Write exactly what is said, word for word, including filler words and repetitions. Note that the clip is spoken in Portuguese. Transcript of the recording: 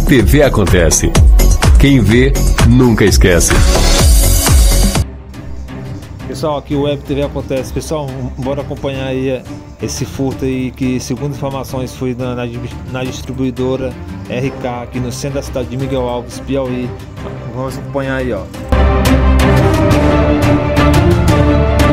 T V Acontece. Quem vê, nunca esquece. Pessoal, aqui o Web T V Acontece. Pessoal, bora acompanhar aí esse furto aí que, segundo informações, foi na, na, na distribuidora R K aqui no centro da cidade de Miguel Alves, Piauí. Vamos acompanhar aí, ó.